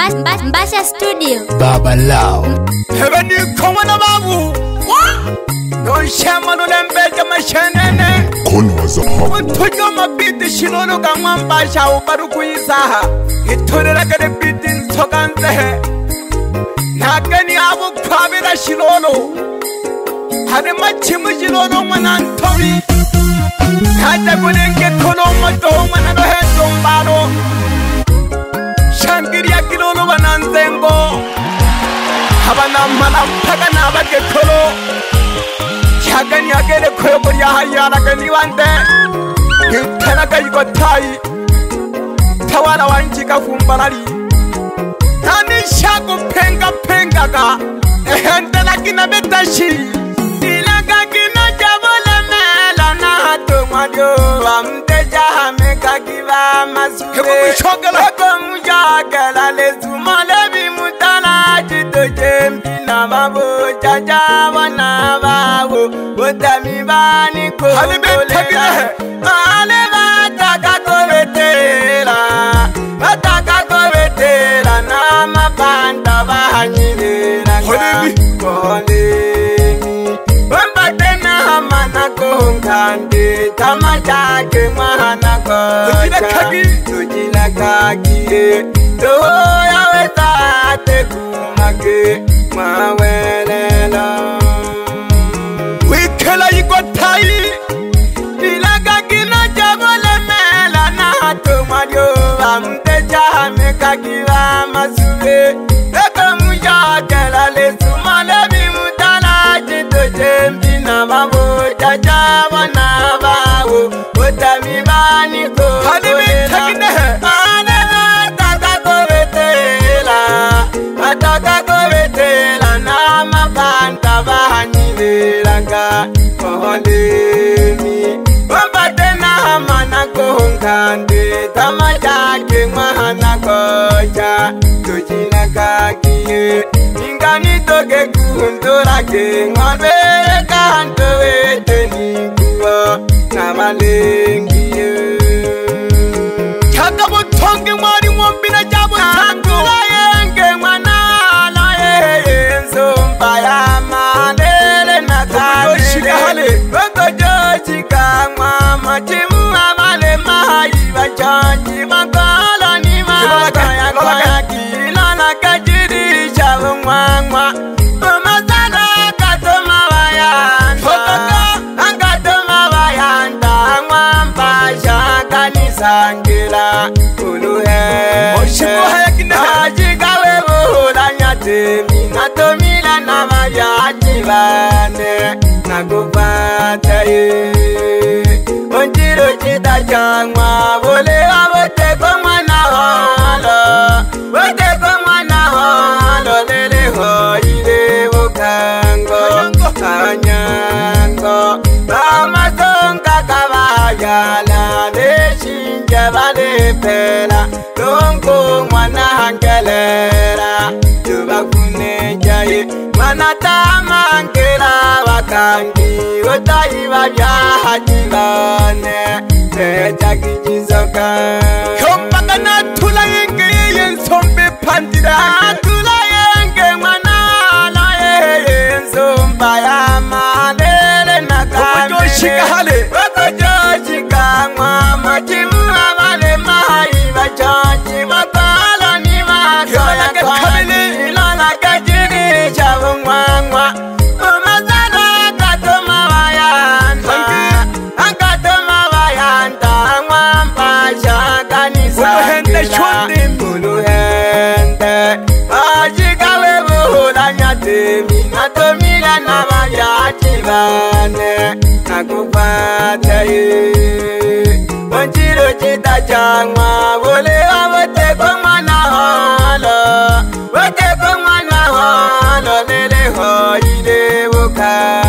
Mbasha Studio. Baba Lao. Hebeni kongwana babu. No shama no lembeja mashenene. Kono za hapo. Utujo mabiti shinono kama mbasha ubaruku isaha. Itonera kade biti ntokanze. Nakani abu kwabira shinono. Hane machimu shinono manantori. Hata kunenge kono mato manano heto mbaro. Shangiria kilono bananzengo. Habana malampaka na bakekolo. Chagani agere koyo boriya hayara gani wande. Hitana kayigo tai. Tawala wanjika fumbalari. Nani shago penga ga. Ehendela kina betashi. Ilaga kina jabole mela na hato majo. Amteja hameka kiva masure. Hebo mshogela. Gala le sumale bi mutala jito jembi na babo jaja wana bawo botami bani ko ale bataka ko betela na mapanda bahanyira kolemi bamba tena mana ko ngande tamajake mahana ko tujila kaki to ya weta te kumake mawelela wikela ikotai ilaga kina jabole mela na to madio amteja meka kiwa masube eka muja kala le sumale bi mutala jito jembi na babo jaja wana bawo otami bani ko Kande tamajake mahana koja tujina kakie ingani toke kundura ke ngombe kanto eteni kuwa namalengiye chaka botonge mwari mwombina jabo tango yenge mwana la yenzo mbaya manele nakane shikale gojo chika mama Changi makala ni makaya kaya kila na kajiri chavu mwangwa Masala katoma wayanda Angatoma wayanda Mwampasha kanisangila Uluhe Oshimu hayakine Ajikawe buhula nyate Minatomila na mayachivane Nakupata ye Onjiro chita changwa Bole abote koma na holo Bote koma na holo Lele hoile bukango Anyango Bamasonga kabayala Leshinja bale pela Longo mwana hangelera Tubakune jaye Manata mangela wakangi Otai wabya hajibane Tejaki jizoka Kombaka na tula yenge yensombe pandira Tula yenge manala yensomba ya manele nakame Kokojo shika hale Kokojo shika mama chimma vale mahi vachachi Makala ni makaya kamili Ilona kajiri chavu mwangwa Uluhende Ajikawe buhula nyate Minatomila na mayachivane Nakupata ye Onjiro chita changwa Bole abote koma na holo Bote koma na holo Lele hoile buka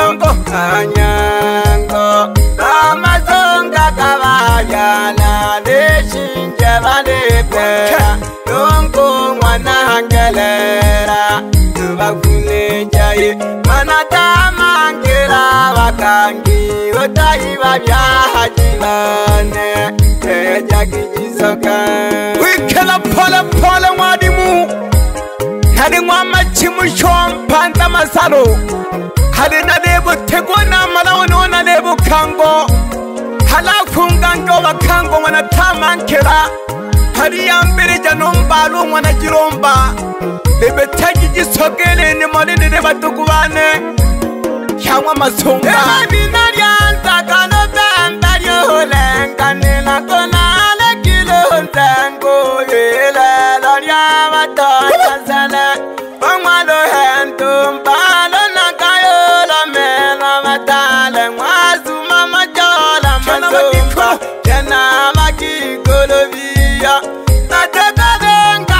Anyango Amasonga kabayana Leshinja bale pera Longo mwana hangelera Tubakune jaye Manata mangela wakangi Otai wabya hajibane Tejaki jizoka Wikela pole pole wadimu masalo halina lebu tegona malawono na lebu kango hala kungango bakango wana tamankera hari yambere janombalu mwana jiromba lebe tagi gisogele ni molini ne batugubane cyangwa masonga eba binaryanza kano bambaryo lenganela kona lekilo ntango yela lorya batazala bangwalo hentumbalo nakayo la mela batale mwazu mama jola mazumba jana makikolobiya nataka benga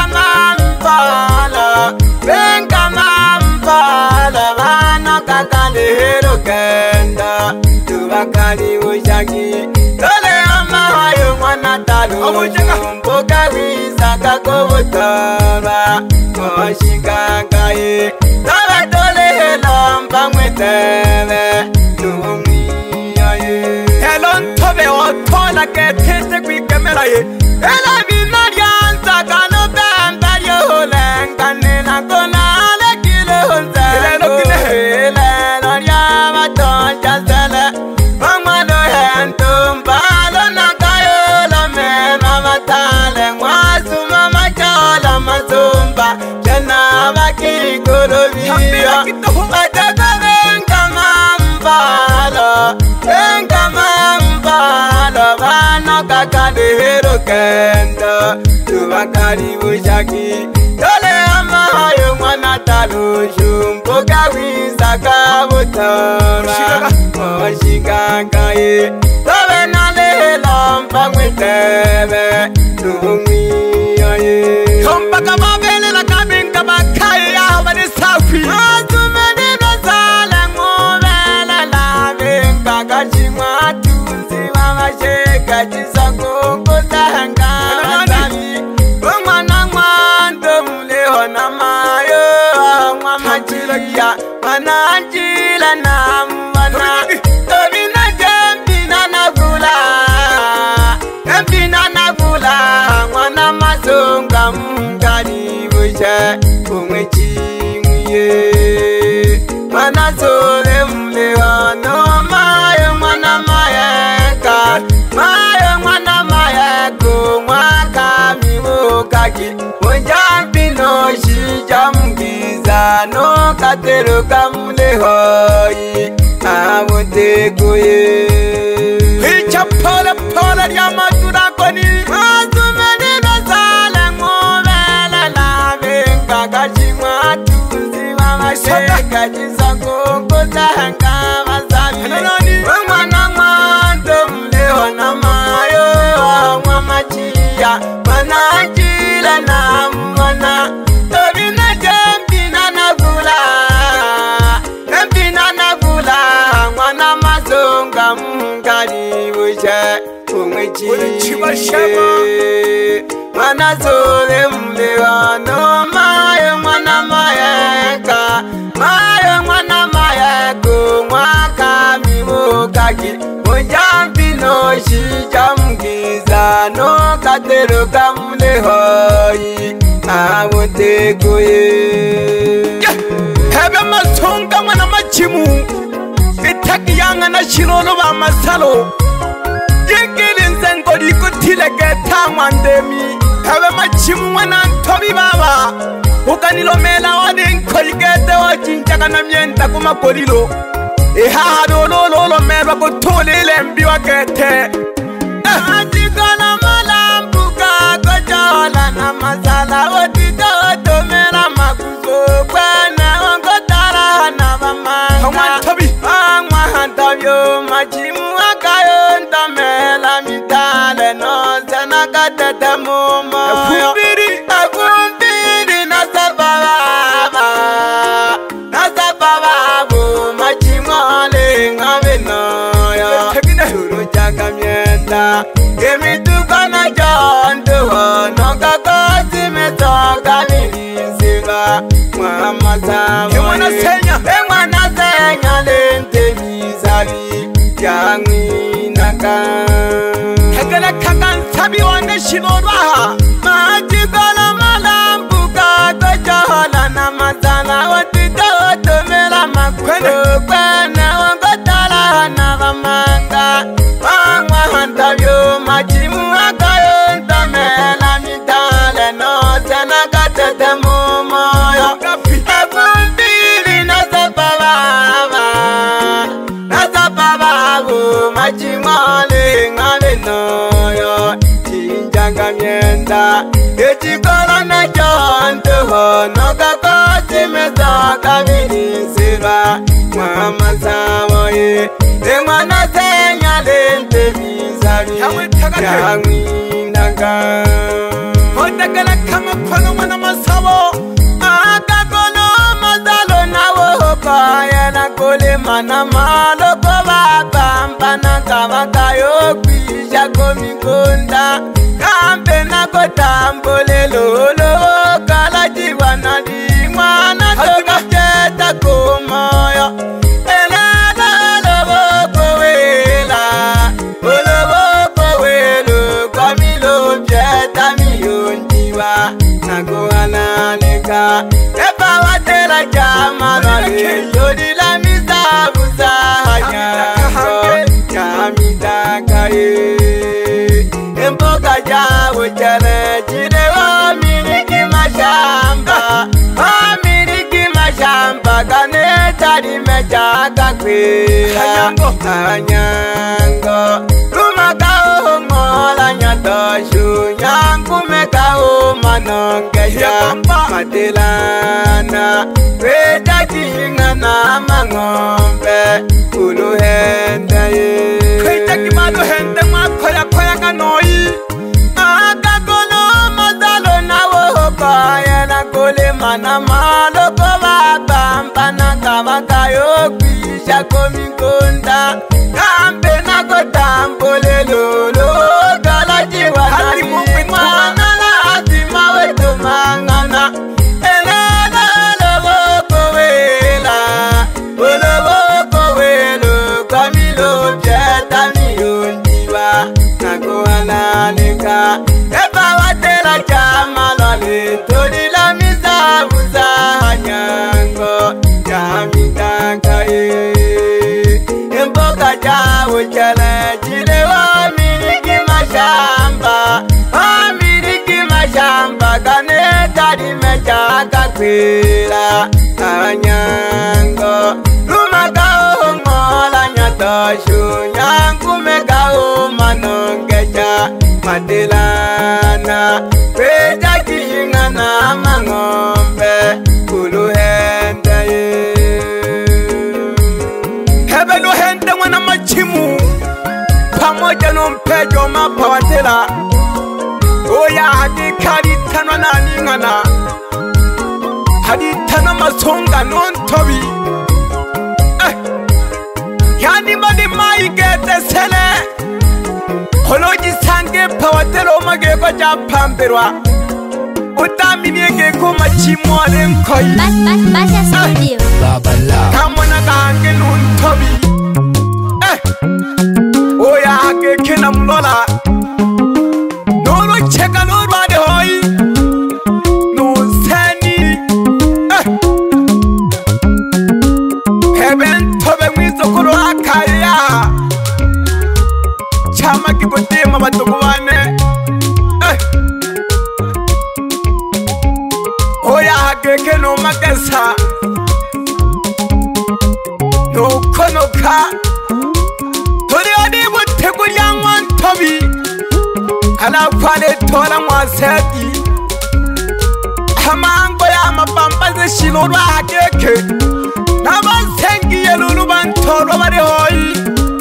mampala bana kakalero kenda tubakali ushaki tole amayo mwana talo mboga wiza kakobotaba koshikakaye taba tole lamba mwetebe numiyaye helon tobe otola ke tete kwikemera ye ela binaryanza kano bambaryo lenganela kona lekile honza ele lorya batonjazele bangwalo hentumbalo nakayo la mema batale mwazu mama chola mazumba jana bakikolobiya ataka benga mambalo bana kakalero kenda tubakali bushaki tole amayo mwana talushu mboga wiza kabutara oshikakaye tobe nalela mpangwetebe numiyaye kompaka babelela kabinga bakaya bani safi azumenino zale ngubela labinga kachimwa tunzi wamasheka chisakungu zahanga mazami umwana mwando muleho namayo mwamachilokya mananjila namwana tobina jempina navula mwana mazunga mungani bushe umwechimwiye mwana zole muleho nomayo mwana mayeka mwana mayeko mwaka miwokaki munjampino shijamgiza no katero kamulehoyi abuteguye hicha pole pole lyamaduragoni azumenino zale ngubele labenga gachimwa tuzi wamasheka chisakunguzahenga bazabi mwana mwando muleho namayo mwamachiya manajila na mwana tobina jempina navula mwana mazunga mungani bushe umwechibashema mwana zole mlewano mayo mwana mayeka mwana mayeko mwaka miwokaki munjampino shijamgiza no katero kamulehoyi abuteguye hebe masonga mwana machimu itaki yanga na shirolo ba masalo yingilinze ngoli kutile geta mwandemi hebe machimu mwana ntobi baba ukanilomela wadi nkoligete wachinchaka na mienta kumakolilo ihaha lolo melwa kutulile mbiwa kete atikona malambuka kochola na masala otitotomela makuzo kwene ongotara na bamanga amwahantabyo machimu akayo ntamela mitale nozena katete mumoyo akumbiri nasabababu machimu alingabinoyo turu chaka mienda kemitukana jonduho nokakosi metoka nilisiba mwana senya lente misabi yangwinaka hekele kakansabi wange shilorwaha majikola malambuka kochola na masala otitotomela jonto hono kakoti meza kabini sira mama samoye emana senya lente bizari yangwi nanga hodagala kama kono mana masabo akakono mazalo nawo kaya na kole mana malo ko baba na kama kayo kwisha komikonda kambe na kotambole lolo kala jiwana di mwana toka jeta kumoyo elala lobo kowela lobo kowelo kamilo jeta miyonjiwa nagoana neka epa watela jama lale yodi la mizabu zahanya kamidaka emboga jawo jere jide wa miliki mashamba kane tari meja kakwe anyango lumakao ngola nyatoshu nyangu mekao manongeja matilana weja jinga na mangombe uluhende weja kimalo hende makoya koya kanoi akakono mazalo nawo kaya na kole mana malo ko baba mpana kama kayo kwisha komikonda kambe na kotambole lolo kala jiwa nari mwana la atima wetu mangana elala lobo kowela kamilo jeta miyonjiwa nagoana neka epa watela chama lale todi la mizabu zahanyango jamidaka emboga jawo jale jile wa miliki mashamba kane tari meja kakwela anyango lumakao ngola nyatoshu nyangu mekao manongeja matilana weja kinga na mangombe uluhende hebelu hende wana machimu pamoja nompejo mapawatela oya hadikari tanwa na ningana haditana masonga nontobi yani madi mai gete sele holoji sange pawatelo mage ko jampambirwa utaminyege ko machimole nkoi Basha Studio Baba Lao kamona kange nontobi oya hake kena mlola nolo cheka nolo ade hoi no seni heben tobe mwizo kuro akaya chama kibotema batukuwane oya hageke no makesa no konoka tori adi boteku yangwan tobi ala kwale tola mwaseti hamango ya mapamba ze shiloro hageke nabansengi yelulu bantoro bari hoi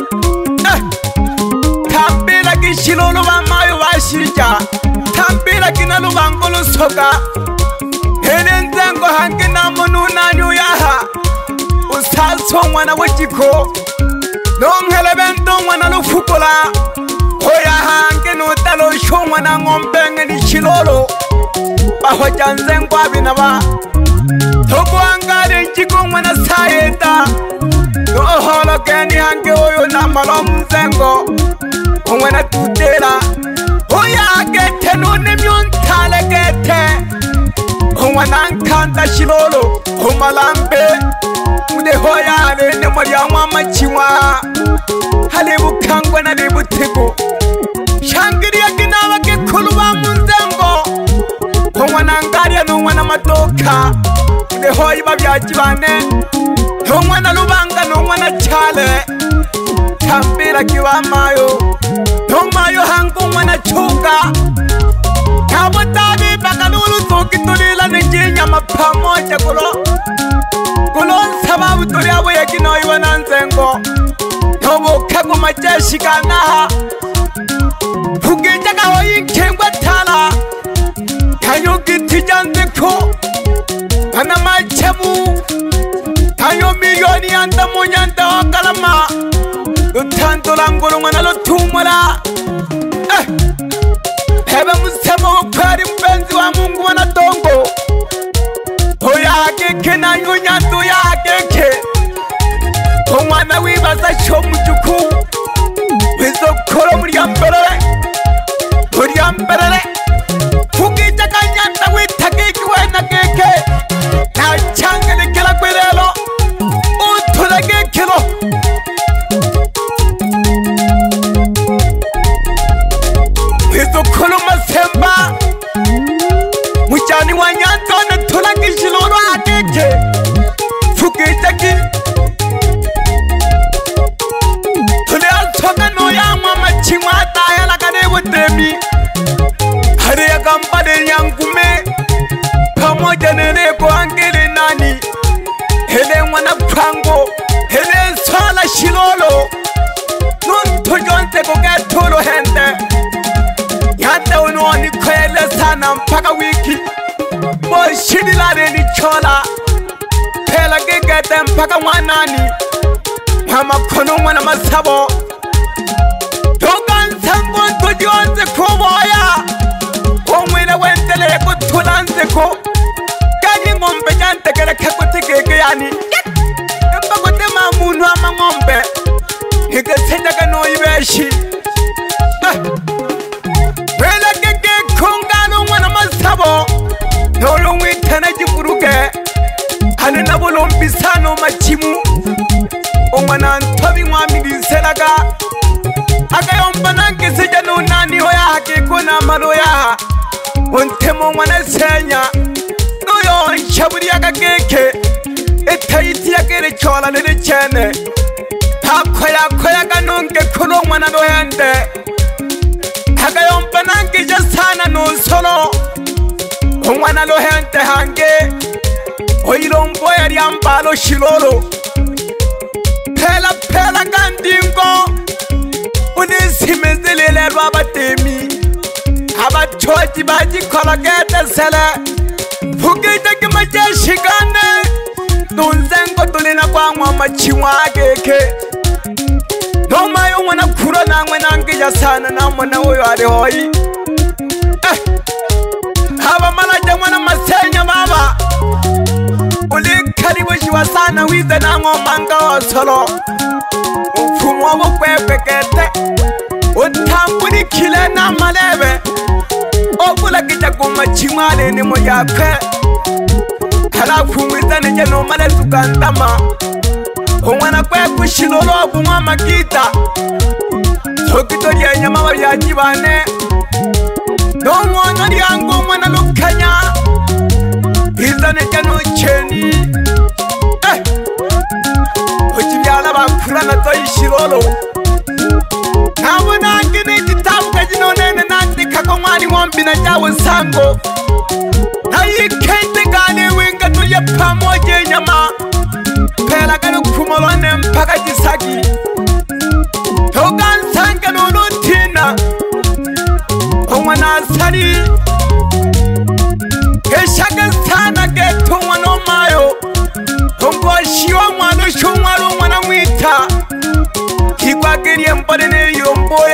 tambila kishilulu bamayo bashija tambila kinalu bangolo soka henenzengo hange namunu nanyu yaha usalso mwana wajiko nongele bento mwana lufukola hoya hange nutalo sho mwana ngombenge ni shilolo bahoja nzengo abinaba tokuangale njiko mwana sayeta noholo keni hange oyo na malom zengo mwana tutela hoya gete nune myontale gete mwana nkanta shilolo humalambe mude hoya ne moya mama chiwa hale bukangwa na de butego shangiri yakinawa ke khuluba munzengo mwana ngaria no mwana matoka mude hoyi babyaji bane mwana lubanga no mwana chale tambira kiwa mayo no mayo hangu mwana chuka kabotabe bakalulu tukitulila nijinyama pamoja kulo sababu tuliabu yakino iwa na nzengo nobu kagu majeshi kanaha fugija kaho yinkengwa tala kanyo gitija nzeko kana machemu kanyo milioni anda munyanda wakalama lutantola ngulungana lutumula hebe musema wakwari mpenzi wa Mungu wanatongo oyageke na nyunyandu yageke omwana wibaza cyo mujuku bizokoro muri amberere fugija kanyanda witagiki wena geke na changelekela kwelelo utulagekelo bizokoro masemba mujani wa nyanda natulagishiloro ageke fugija ki chimata yala kane wotemi hare ya kampade yangume pamoja nene ko angele nani hele mwana prango hele sala shilolo non tojonte ko gatolo hende yanda unoni kwele sana mpaka wiki mo shidilare ni chola pela gegete mpaka mwanani mama kono mwana masabo Sangon to jonze ko boya omwele wendele ko tulanze ko kani ngombe jante kele kakutike yani emba ko tema munu ama ngombe hikasenda kano ibeshi wela keke kongano mwana masabo nolo mwitana jifuruke hanena bolombisano machimu omwana ntobi mwamiri selaga akayomba nange sija nunani hoya hakikuna maroya untemo mwana senya nuyo nshaburi yakageke etayiti yakere chola nene chene hakoya kanunge kuno mwana nohende akayomba nange jasana nunsolo umwana lohende hange oilombo yari ambalo shilolo pela kandingo unisimezilile lwabatemi abachoji bajikologete sele fugije kimajeshi kane tunzengo tulina kwangwa machiwa ageke nomayo mwana kuro nangwe nangija sana na mwana uyo alihoi haba malaja mwana masenya baba ulikaribujiwa sana wize nango manga osolo ufumu wabo kwepekete utamburi kile na malebe obula kita kuma chimale ni moyakwe halafu mwizane jeno male tukandama umwana kwe kushilolo kumwa makita tokitori ya nyama wajibane nomwana yangu mwana lukanya izane jeno cheni uchibyala bakura na toyishilolo nabo nangine gitabuka jinonene nandika ko mwari wombi na jawo sango ayikende gane winga tuye pamoje nyama pela gano kumolone mpaka jisagi togan sanga no tina omwana sari keshaga sana geto mwana mayo ongo shiwa mwana shumwaro mwana mwita kigwagerie mbone ne yomboye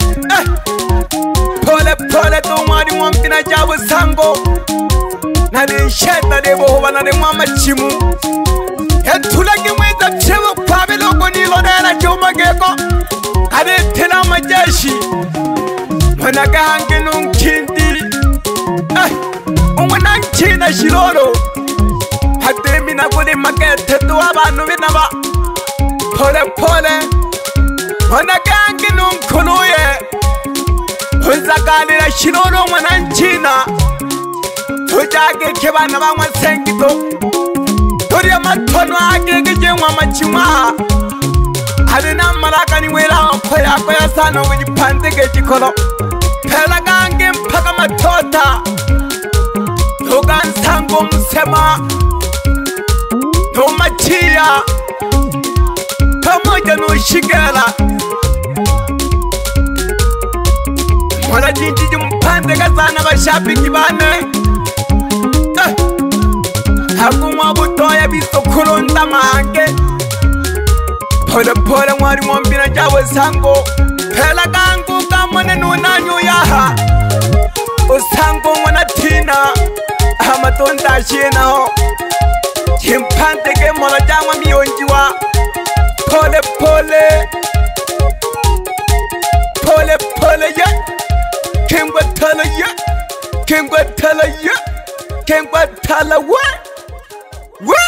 pole to mwari mwampina jabo sango nani sheta debo bana ne mama chimu etulagi mweza chebo kwabe logo ni lodera choma geko ade tena majeshi mwana gange nunkindi umwana nchina shilolo hademi na gode makete to abantu binaba pole mwana gange nunkuluye uzaganira shilolo mwana nchina tujage kebana bamwa sengito turi amatono agege jengwa machima harina maraka ni wera koya sana wipanze gejikolo pela gange mpaka matota Dogan Sangom Sema No Machia Pamoja no Shigela Mwana jinji mpande kazana bashabiki bane Hakuma butoya bisokuronda mange Pole pole mwari mwombina jawe sango Pela gangu kamone nunanyo yaha Usango mwana tina Hamatonda shina ho Chimpante ke mwana jangwa mionjiwa Pole pole Pole pole ya Kengwa tala ya Kengwa tala ya Kengwa tala wa